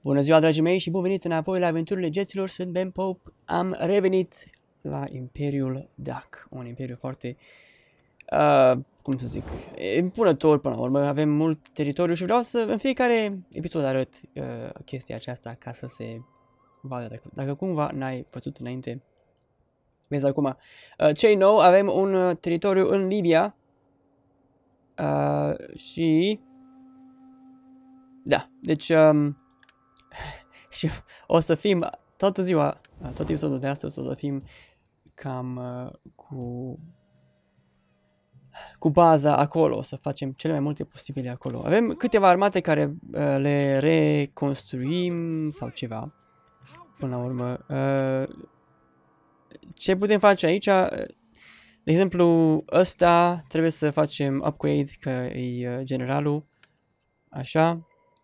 Bună ziua, dragii mei, și bun venit înapoi la aventurile geților. Sunt Ben Pope. Am revenit la Imperiul Duck, un imperiu foarte, cum să zic, impunător până la urmă. Avem mult teritoriu și vreau să, în fiecare episod arăt chestia aceasta ca să se vadă. Dacă cumva n-ai văzut înainte, vezi acum. Ce-i nou, avem un teritoriu în Libia și... Da, deci... și o să fim toată ziua, tot episodul de astăzi o să fim cam cu baza acolo, o să facem cele mai multe posibile acolo. Avem câteva armate care le reconstruim sau ceva, până la urmă. Ce putem face aici? De exemplu, ăsta trebuie să facem upgrade, că e generalul, așa.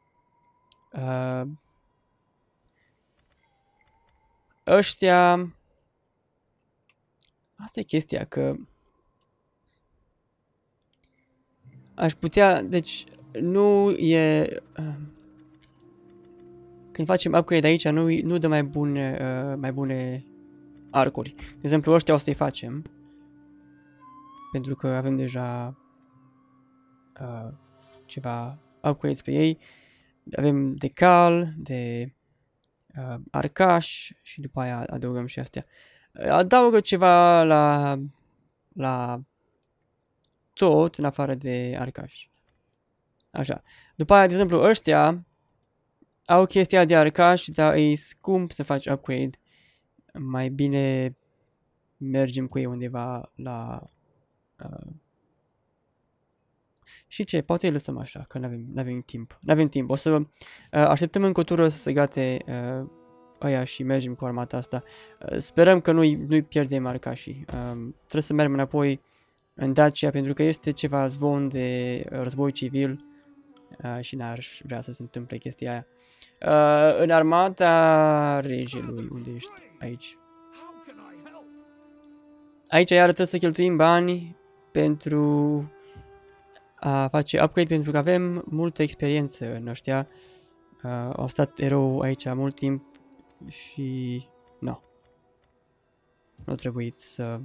Ăștia... Asta e chestia, că... Aș putea... Deci, nu e... Când facem upgrade aici, nu dă mai bune arcuri. De exemplu, ăștia o să-i facem. Pentru că avem deja... ceva upgrades pe ei. Avem de cal, de... arcaș și după aia adăugăm și astea. Adaugă ceva la tot în afară de arcaș. Așa. După aia, de exemplu, ăștia au chestia de arcaș, dar e scump să faci upgrade. Mai bine mergem cu ei undeva la... Și ce? Poate îi lăsăm așa, că n-avem timp. N-avem timp. O să așteptăm încă o tură să se gate aia și mergem cu armata asta. Sperăm că nu-i pierdem arcașii. Trebuie să mergem înapoi în Dacia, pentru că este ceva zvon de război civil și n-ar vrea să se întâmple chestia aia. În armata regelui, unde ești? Aici. Aici iară trebuie să cheltuim bani pentru a face upgrade, pentru că avem multă experiență în ăștia. Au stat erou aici mult timp și... nu. Nu trebuit să...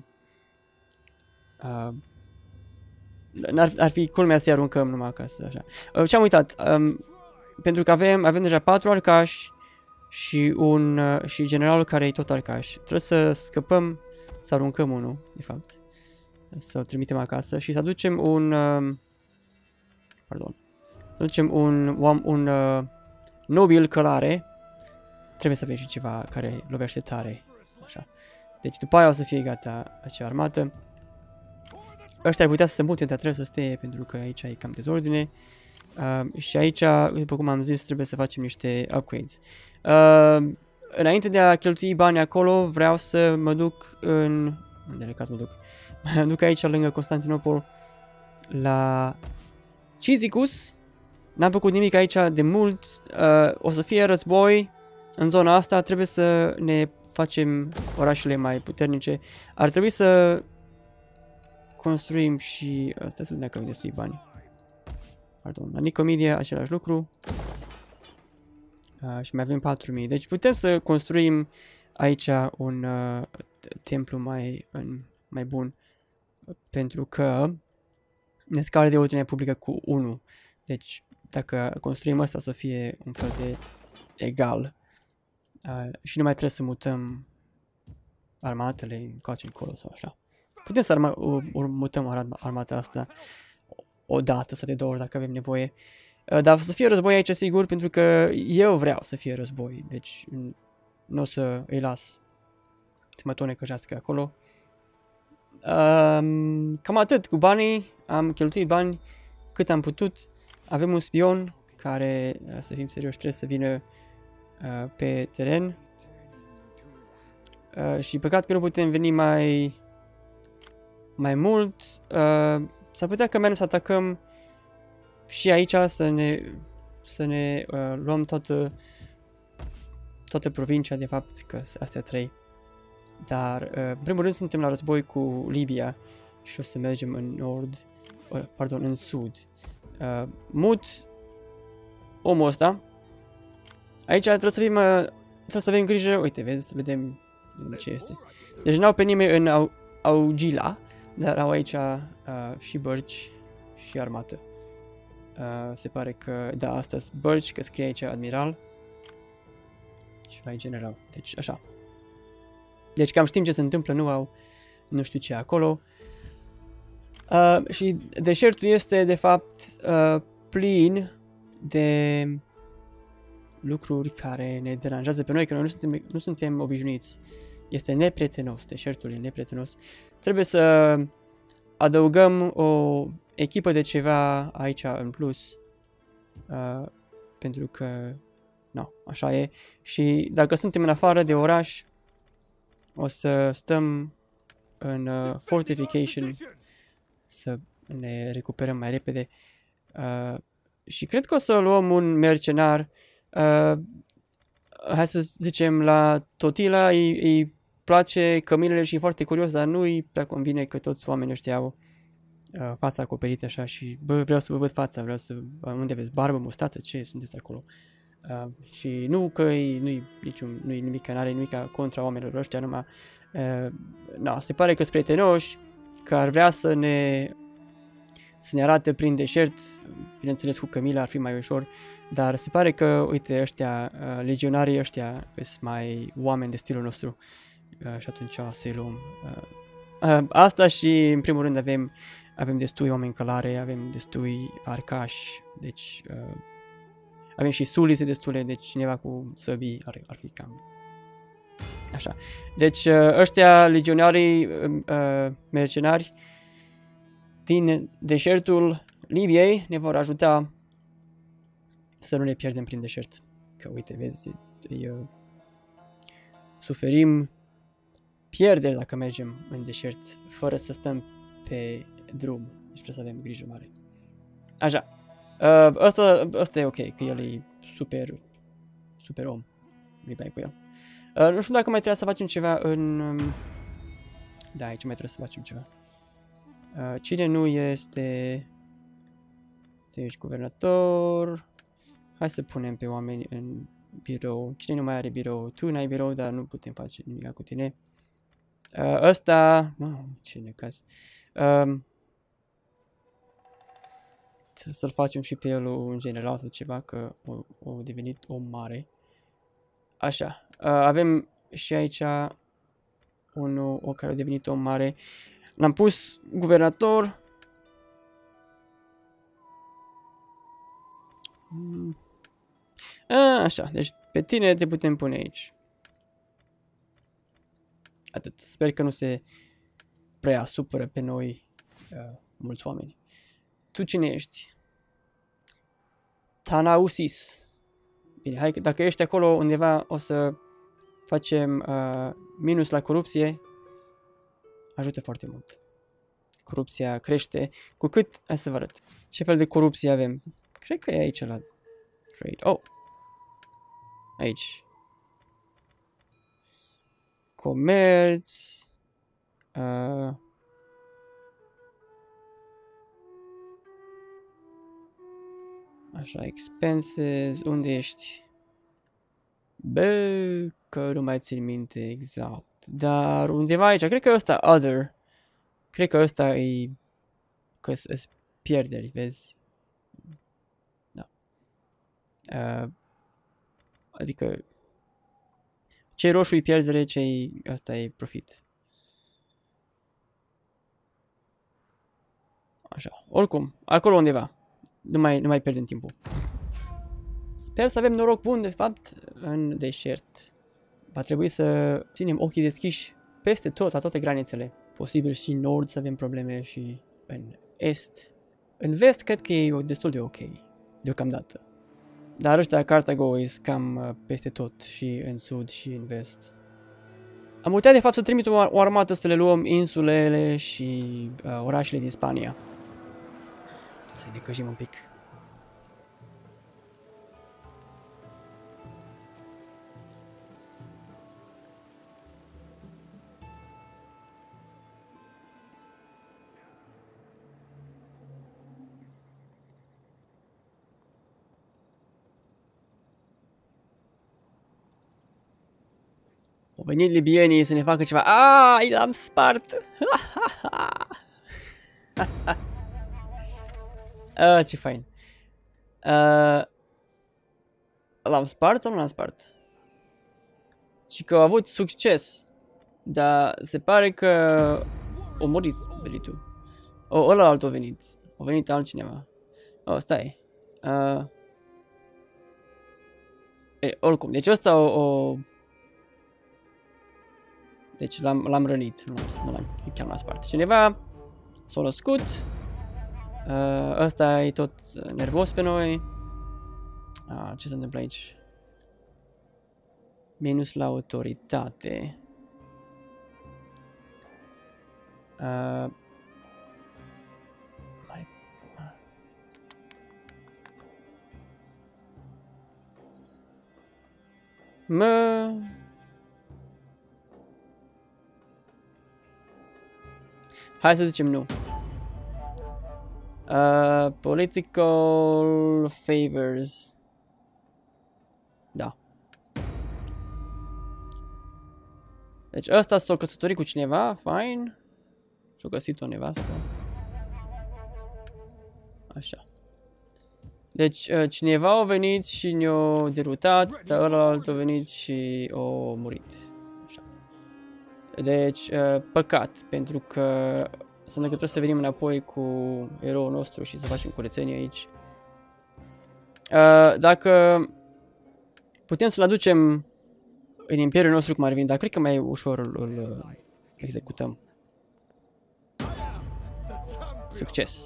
ar fi culmea să-i aruncăm numai acasă, așa. Ce-am uitat? Pentru că avem deja 4 arcași și și generalul care e tot arcaș. Trebuie să scăpăm, să aruncăm unul, de fapt. Să-l trimitem acasă și să aducem un... Pardon. Să aducem un nobil călare. Trebuie să avem și ceva care lovește tare. Așa. Deci după aia o să fie gata acea armată. Ăștia ar putea să se mute, dar trebuie să stea pentru că aici e cam dezordine. Și aici, după cum am zis, trebuie să facem niște upgrades. Înainte de a cheltui bani acolo, vreau să mă duc în... Unde în caz mă duc? Mă duc aici lângă Constantinopol la Cyzicus. N-am făcut nimic aici de mult. O să fie război în zona asta. Trebuie să ne facem orașele mai puternice. Ar trebui să construim și... Stai să vedem dacă avem destui bani. Pardon, la Nicomedia același lucru. Și mai avem 4000. Deci putem să construim aici un templu mai bun. Pentru că ne scade de ordine publică cu 1. Deci dacă construim asta o să fie un fel de egal. Și nu mai trebuie să mutăm armatele încoace încolo sau așa. Putem să mutăm armata asta o dată sau de 2 ori dacă avem nevoie. Dar o să fie război aici sigur, pentru că eu vreau să fie război. Deci nu o să îi las să mă tonecăjească acolo. Cam atât cu banii. Am cheltuit bani cât am putut. Avem un spion care, să fim serioși, trebuie să vină pe teren. Și păcat că nu putem veni mai mult. S-ar putea că mergem să atacăm și aici, să ne luăm toată provincia, de fapt, că astea 3. Dar, în primul rând, suntem la război cu Libia și o să mergem în nord, în sud. Mut omul ăsta Aici trebuie să fim, trebuie să avem grijă, uite, vezi, vedem ce este. Deci n-au pe nimeni în Augila, dar au aici și bărci și armată. Se pare că, da, asta sunt bărci, că scrie aici admiral. Și mai general, deci așa. Deci cam știm ce se întâmplă, nu știu ce acolo. Și deșertul este, de fapt, plin de lucruri care ne deranjează pe noi, că noi nu suntem obișnuiți. Este neprietenos, deșertul e neprietenos. Trebuie să adăugăm o echipă de ceva aici în plus. Pentru că, nu, așa e. Și dacă suntem în afară de oraș, o să stăm în fortification să ne recuperăm mai repede. Și cred că o să luăm un mercenar. Hai să zicem la Totila îi place căminele și e foarte curios, dar nu îi prea convine că toți oamenii ăștia au fața acoperită așa și bă, vreau să vă văd fața, vreau să... Unde aveți barbă, mustață, ce sunteți acolo? Și nu că nu-i nimic, n-are nimic contra oamenilor ăștia, numai se pare că sunt prietenoși, că ar vrea să ne arate prin deșert, bineînțeles cu cămila ar fi mai ușor, dar se pare că, uite, ăștia, legionarii ăștia sunt mai oameni de stilul nostru și atunci o să-i luăm. Asta și, în primul rând, avem destui oameni călare, avem destui arcași, deci avem și sulițe destule, deci cineva cu săbii ar fi cam așa. Deci ăștia legionarii mercenari din deșertul Libiei ne vor ajuta să nu ne pierdem prin deșert. Că uite, vezi, suferim pierderi dacă mergem în deșert fără să stăm pe drum. Deci trebuie să avem grijă mare. Așa. Asta e ok, că el e super om. Nu-i bai cu el. Nu știu dacă mai trebuie să facem ceva în... Da, aici mai trebuie să facem ceva. Cine nu este... Deci, guvernator... Hai să punem pe oameni în birou. Cine nu mai are birou? Tu n-ai birou, dar nu putem face nimic cu tine. Ăsta... ce necaz. Să-l facem și pe el un general sau ceva, că a devenit om mare. Așa. Avem și aici unul care a devenit om mare. L-am pus guvernator. Așa, deci pe tine te putem pune aici. Atât. Sper că nu se prea supără pe noi mulți oameni. Tu cine ești? Tanausis. Bine, hai că dacă ești acolo undeva o să facem minus la corupție. Ajută foarte mult. Corupția crește. Cu cât... Hai să vă arăt. Ce fel de corupție avem? Cred că e aici la trade. Oh! Aici. Comerț. Așa, expenses. Unde ești? Bă, că nu mai țin minte exact. Dar undeva aici. Cred că ăsta, other. Cred că ăsta e... Că sunt pierderi, vezi? Da. Adică... Ce roșu e pierdere, ăsta e profit. Așa. Oricum, acolo undeva. Nu mai pierdem timpul. Sper să avem noroc bun, de fapt, în deșert. Va trebui să ținem ochii deschiși peste tot, la toate granițele. Posibil și în nord să avem probleme și în est. În vest cred că e destul de ok, deocamdată. Dar ăștia Carthago e cam peste tot, și în sud și în vest. Am putea de fapt să trimitem o armată să le luăm insulele și orașele din Spania. Să-i decăjim un pic. venit libienii să ne facă ceva. Aaa, l-am spart! Ce fain. L-am spart sau nu l-am spart? Și că au avut succes. Dar se pare că a murit venitul. Ăla alt a venit. A venit altcineva. Stai. Oricum, deci ăsta Deci l-am rănit. Nu l-am chiar l-am spart. Cineva s-a născut. Ăsta e tot nervos pe noi. Ce se întâmplă aici? Minus la autoritate. Hai să zicem nu. Political favors. Da. Deci ăsta s-a căsătorit cu cineva, fine. Și-a găsit o nevastă. Așa. Deci cineva a venit și ne-a derutat, dar ălalt a venit și a murit. Așa. Deci, păcat, pentru că înseamnă că trebuie să venim înapoi cu eroul nostru și să facem curățenie aici. Dacă putem să-l aducem în imperiul nostru cum ar veni, dar cred că mai ușor îl executăm. Succes!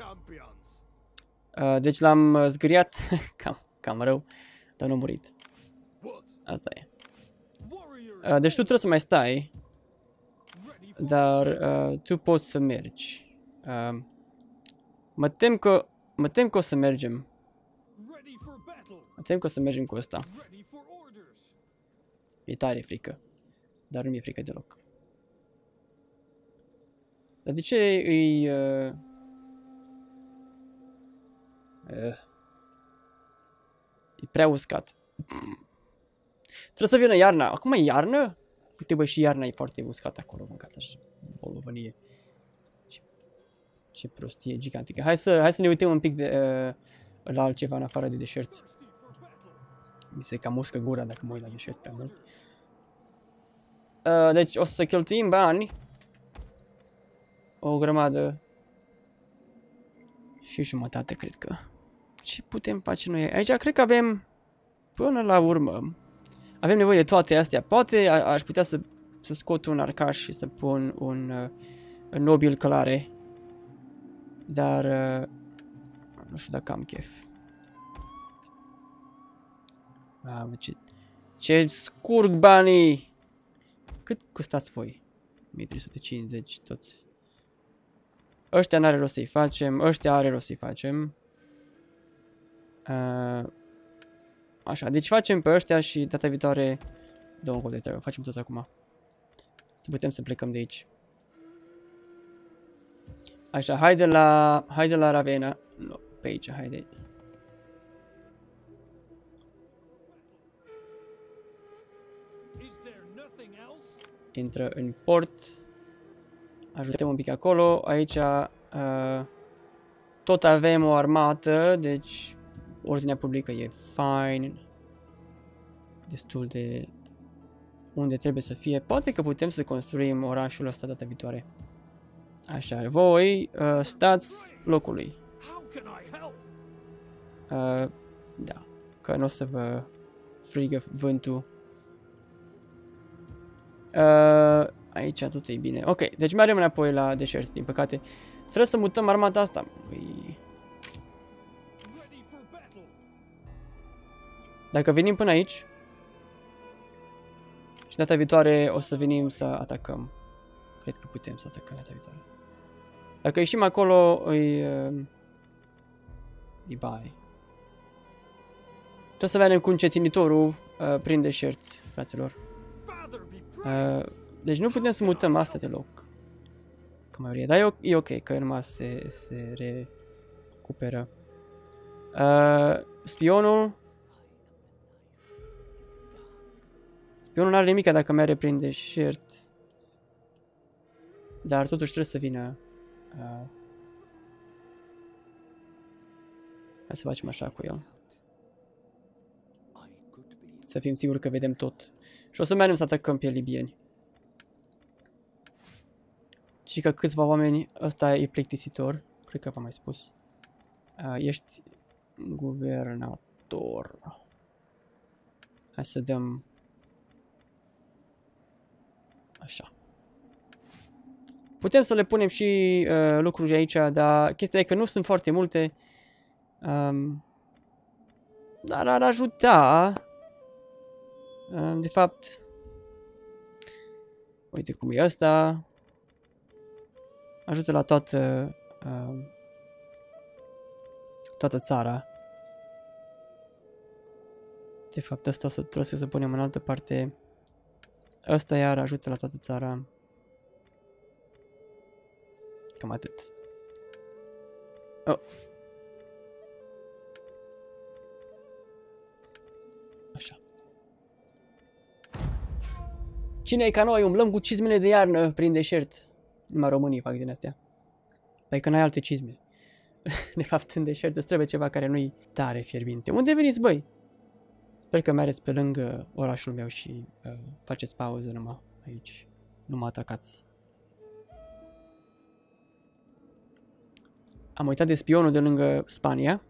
Deci l-am zgâriat cam rău, dar nu a murit. Asta e. Deci tu trebuie să mai stai, dar tu poți să mergi. Mă tem că o să mergem. Mă tem că o să mergem cu ăsta. E tare frică, dar nu mi-e frică deloc. Dar de ce îi... E prea uscat. Trebuie să vină iarna. Acum e iarnă? Uite bă, și iarna e foarte uscată acolo. Mâncați așa. Bolovănie. Ce prostie gigantică. Hai să ne uităm un pic la altceva în afară de deșert. Mi se cam uscă gura dacă mă uit la deșert prea mult. Deci o să cheltuim bani. O grămadă. Și jumătate, cred că. Ce putem face noi aici? Cred că avem, până la urmă, avem nevoie de toate astea. Poate aș putea să scot un arcaș și să pun un nobil călare. Dar nu știu dacă am chef. Ce scurg banii! Cât costați voi? 1350 toți. Ăștia n-are rost să-i facem, ăștia are rost să-i facem. Așa, deci facem pe ăștia și data viitoare dăm un de treabă. Facem toți acum. Să putem să plecăm de aici. Așa, haide la Ravenna. Nu, pe aici, haide. Intră în port. Ajutăm un pic acolo. Aici tot avem o armată, deci ordinea publică e fine. Destul de unde trebuie să fie. Poate că putem să construim orașul ăsta data viitoare. Așa, voi stați locului. Da, că nu o să vă frigă vântul. Aici tot e bine. Ok, deci mergem înapoi la deșert, din păcate. Trebuie să mutăm armata asta. Dacă venim până aici și data viitoare o să venim să atacăm. Cred că putem să atacăm data viitoare. Dacă ieșim acolo, îi bai. Trebuie să vedem cu încetinitorul prin deșert, fraților. Deci nu putem să mutăm asta deloc. Dar e ok, că numai se recuperă. Pionul nu are nimic dacă mi-ar reprinde deșert. Dar totuși trebuie să vină. Hai să facem așa cu el. Să fim siguri că vedem tot. Și o să mergem să atacăm pe libieni. Și că câțiva oameni, ăsta e plictisitor. Cred că v-am mai spus. Ești guvernator. Hai să dăm... Așa. Putem să le punem și lucruri aici, dar chestia e că nu sunt foarte multe. Dar ar ajuta. De fapt, uite cum e ăsta. Ajută la toată țara. De fapt, ăsta trebuie să punem în altă parte. Ăsta iar ajută la toată țara. Cam atât. Oh. Așa. Cine e ca noi? Umblăm cu cizmele de iarnă prin deșert. Numai românii fac din astea. Păi că n-ai alte cizme. De fapt, în deșert îți trebuie ceva care nu-i tare fierbinte. Unde veniți, băi? Sper că mergeți pe lângă orașul meu și faceți pauză numai aici. Nu mă atacați. Am uitat de spionul de lângă Spania.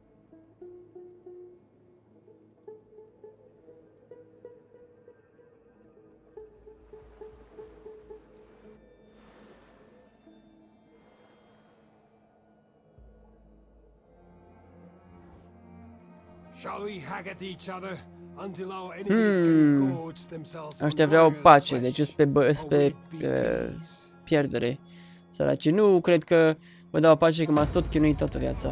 Ăștia vreau pace, deci sunt pe pierdere. Săraci, nu cred că vă dau pace, că m-ați tot chinuit toată viața.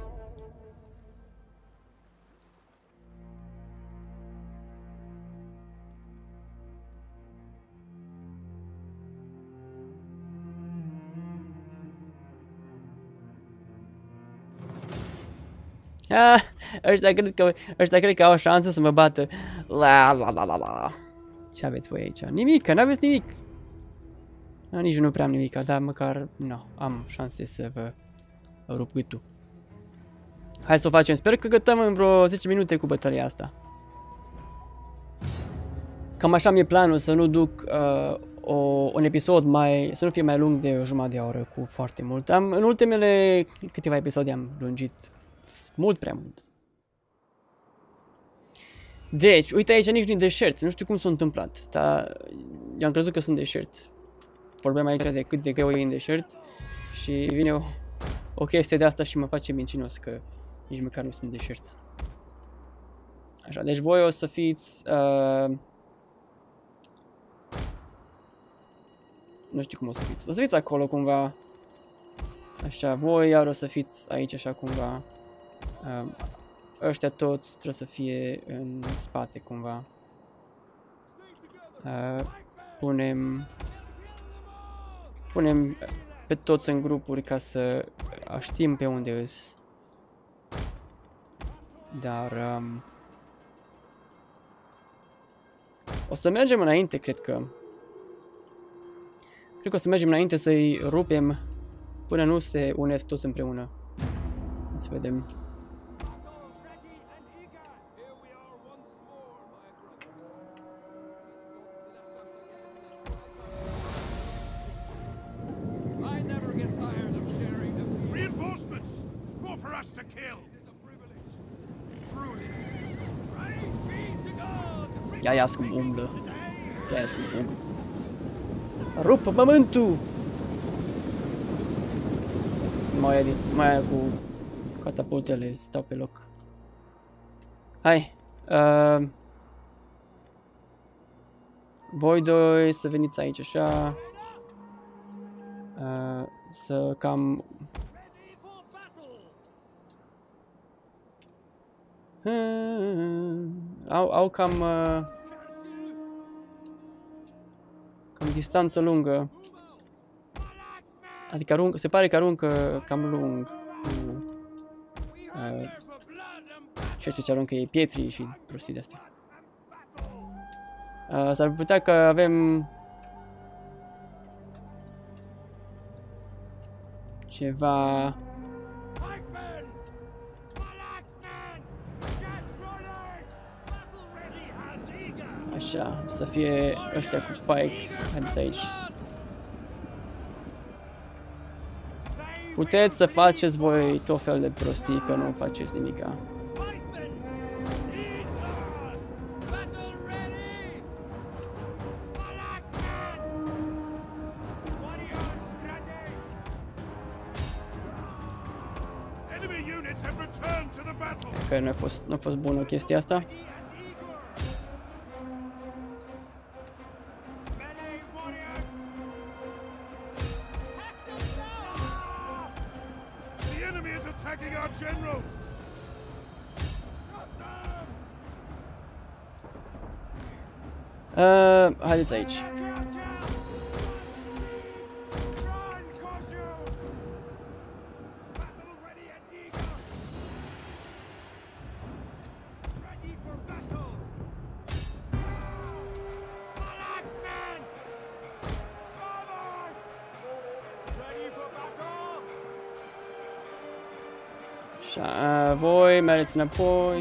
Ăștia cred că au o șansă să mă bată. La. Ce aveți voi aici? Nimic, că n-aveți nimic. Nici nu prea am nimic, dar măcar am șanse să vă rup gâtul. Hai să o facem. Sper că gătăm în vreo 10 minute cu bătălia asta. Cam așa mi-e planul, să nu duc un episod să nu fie mai lung de o jumătate de oră cu foarte mult. În ultimele câteva episoade am lungit mult prea mult. Deci, uite aici nici nu-i deșert. Nu știu cum s-a întâmplat, dar i-am crezut că sunt deșert. Vorbeam aici de cât de greu e în deșert și vine o chestie de asta și mă face mincinos că nici măcar nu sunt deșert. Așa, deci voi o să fiți... nu știu cum o să fiți. O să fiți acolo cumva. Așa, voi iar o să fiți aici așa cumva. Ăștia toți trebuie să fie în spate cumva. Punem pe toți în grupuri ca să știm pe unde îs. Dar o să mergem înainte, cred că. Cred că o să mergem înainte să-i rupem până nu se unesc toți împreună. Să vedem. Ia cum umblă. Ia cum fug. Rupă pământul! Mai cu catapultele stau pe loc. Hai. Voi doi să veniți aici așa. Să cam... Au cam distanță lungă. Adică se pare că aruncă cam lung. Și știu ce aruncă ei, pietri și prostii de astea. S-ar putea că avem ceva. Așa, să fie ăștia cu pikes. Haideți aici. Puteți să faceți voi tot fel de prostii, că nu faceți nimica. Că nu a fost bună chestia asta. Haideți aici. Așa, voi mergeți înapoi.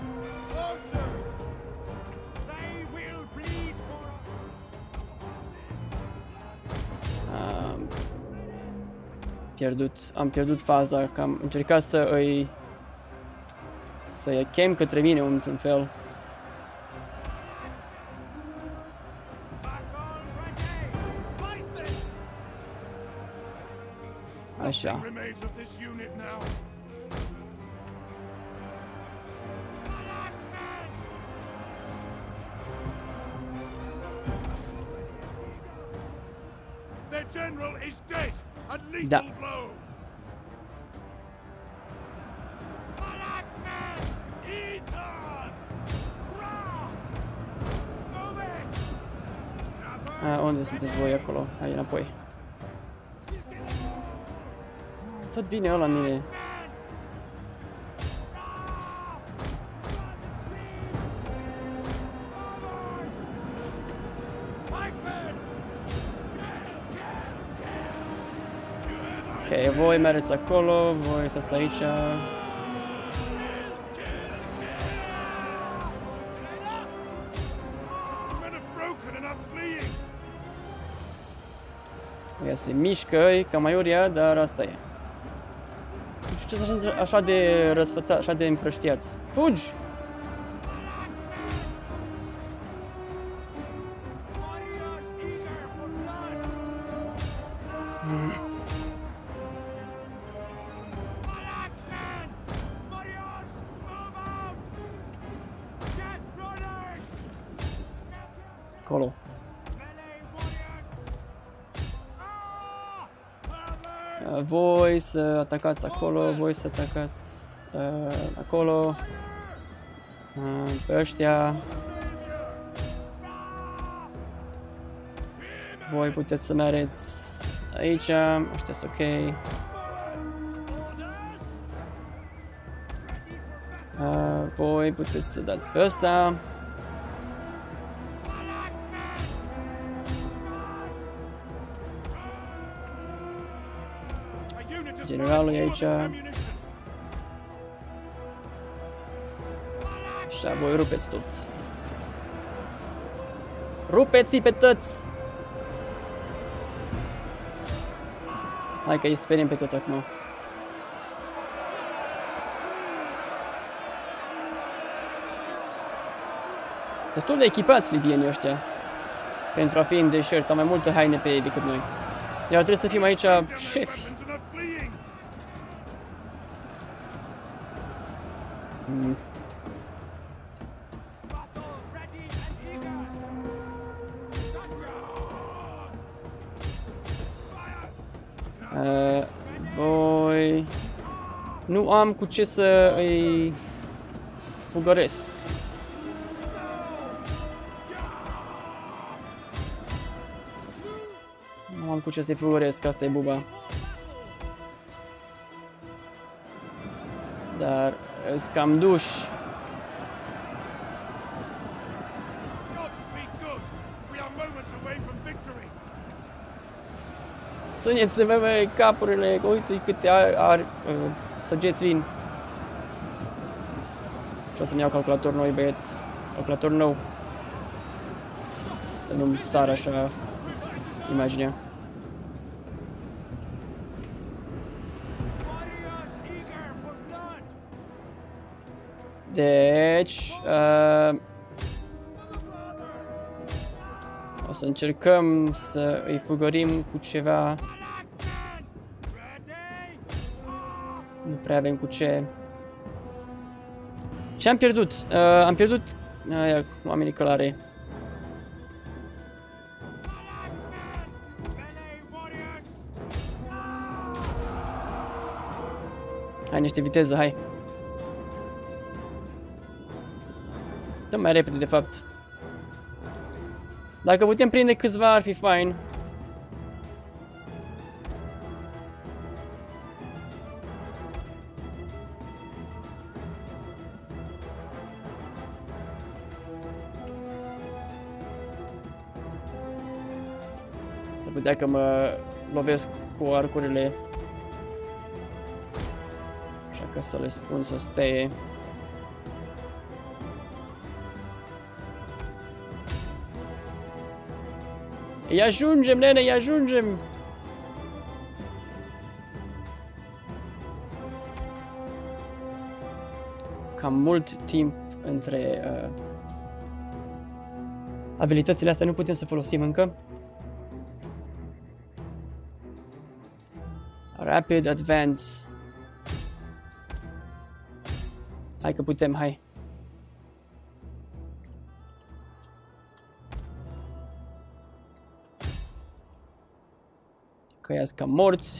Am pierdut faza, că am încercat să-i chem către mine într-un fel. Așa. Da. Unde sunteți voi acolo? Hai înapoi. Tot vine ăla la mine. Ok, voi mergeți acolo, voi stați aici. Ea se mișcă, e cam aiurea, dar asta e. Nu știu ce sunt așa de răsfățați, așa de împrăștiați. Fugi! Acolo. Voi să atacați acolo, voi să atacați acolo. Pe ăștia. Voi puteți să mergeți aici, ăștia sunt ok. Voi puteți să dați pe ăsta. Generalul e aici. Așa, voi rupeți tot. Rupeți-i pe toți! Hai că îi speriem pe toți acum. Destul de echipați libienii ăștia. Pentru a fi în deșert, au mai multe haine pe ei decât noi. Iar trebuie să fim aici șefi. Voi... Nu am cu ce să îi fugăresc. Nu am cu ce să-i fugăresc, asta e buba. Dar îți cam duși. Țineți-vă, băi, capurile, că uite câte săgeți vin. Trebuie să-mi iau calculator noi, băieți. Calculator nou. Să nu-mi sară așa imaginea. Deci... o să încercăm să îi fugărim cu ceva. Nu prea avem cu ce. Ce am pierdut? Am pierdut oamenii călare. Hai niște viteză, hai. Dă mai repede, de fapt. Dacă putem prinde câțiva, ar fi fain. S-ar putea că mă lovesc cu arcurile. Așa că să le spun să stea. Îi ajungem, nene, îi ajungem! Cam mult timp între abilitățile astea nu putem să folosim încă. Rapid Advance. Hai că putem, hai. Că ia ca morți.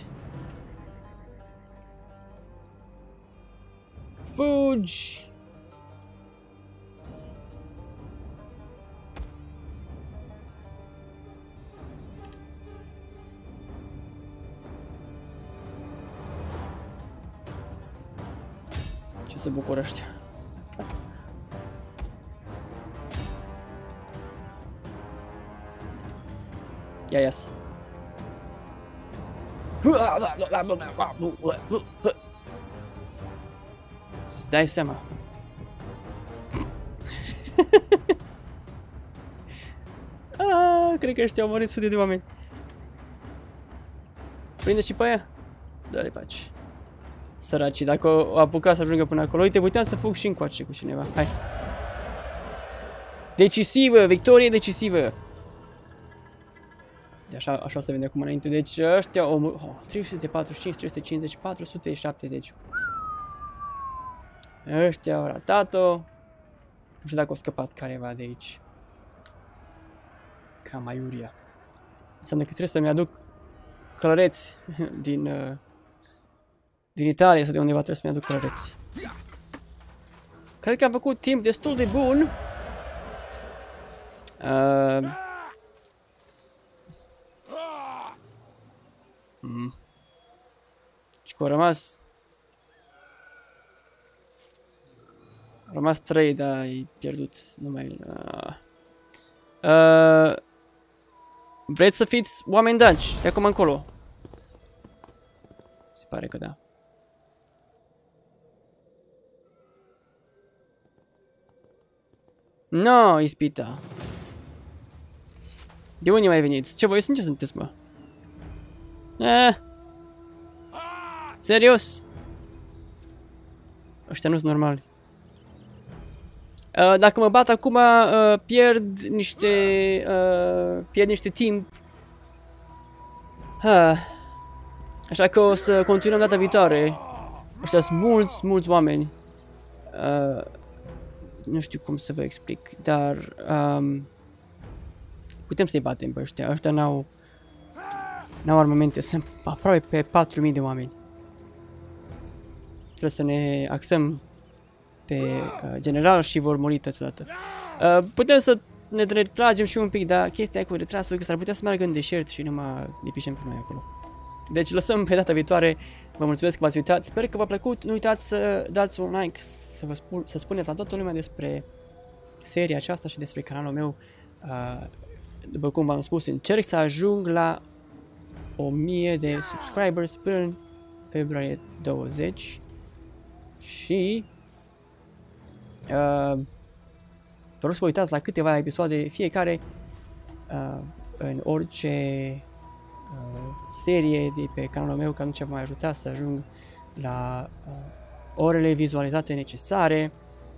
Fugi! Ce se bucură ăștia. Ia ias. Îți dai seama. Cred că ăștia au murit sute de oameni. Prinde și pe aia? Dă-le paci. Săracii, dacă o apuca să ajungă până acolo. Uite, puteam să fug și încoace cu cineva. Hai. Decisivă, victorie decisivă. De așa se vede acum înainte. Deci ăștia au murit. 345, 350, 470. Ăștia au ratat-o. Nu știu dacă au scăpat careva de aici. Cam aiuria. Înseamnă că trebuie să-mi aduc călăreți din Italia sau de undeva, trebuie să-mi aduc călăreți. Cred că am făcut timp destul de bun. Și că au rămas 3, dar ai pierdut. Nu mai... vreți să fiți oameni danci de acum încolo? Se pare că da. No, ispita. De unde mai veniți? Ce voi sunt? Ce sunteți, mă? Serios? Ăștia nu sunt normali. Dacă mă bat acum, pierd niște timp. Așa că o să continuăm data viitoare. Ăștia sunt mulți oameni. Nu știu cum să vă explic, dar putem să-i batem pe ăștia. Ăștia n-au armamente, sunt aproape pe 4000 de oameni. Trebuie să ne axăm pe general și vor muri toți odată. Putem să ne retragem și un pic, dar chestia cu retrasul că s-ar putea să meargă în deșert și numai ne pișem pe noi acolo. Deci lăsăm pe data viitoare. Vă mulțumesc că v-ați uitat. Sper că v-a plăcut. Nu uitați să dați un like, să spuneți la toată lumea despre seria aceasta și despre canalul meu. după cum v-am spus, încerc să ajung la 1000 de subscribers până în februarie 20 și vă rog să vă uitați la câteva episoade fiecare în orice serie de pe canalul meu, că atunci m-a ajutat să ajung la orele vizualizate necesare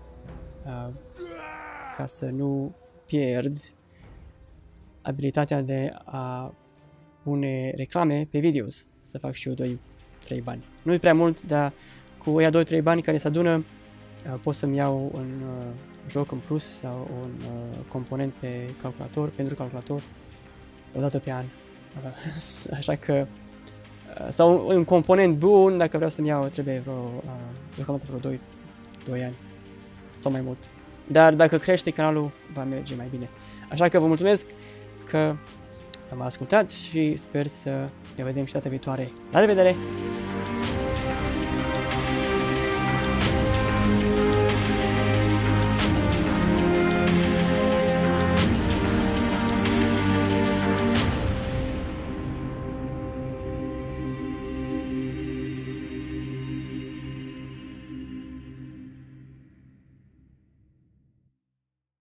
ca să nu pierd abilitatea de a pune reclame pe videos, să fac și eu 2-3 bani. Nu e prea mult, dar cu ăia 2-3 bani care se adună pot să-mi iau un joc în plus sau un component pe calculator, pentru calculator, o dată pe an. Așa că sau un component bun, dacă vreau să-mi iau, trebuie deocamdată vreo 2 ani sau mai mult. Dar dacă crește canalul, va merge mai bine. Așa că vă mulțumesc că m-ați ascultat și sper să ne vedem și data viitoare. La revedere!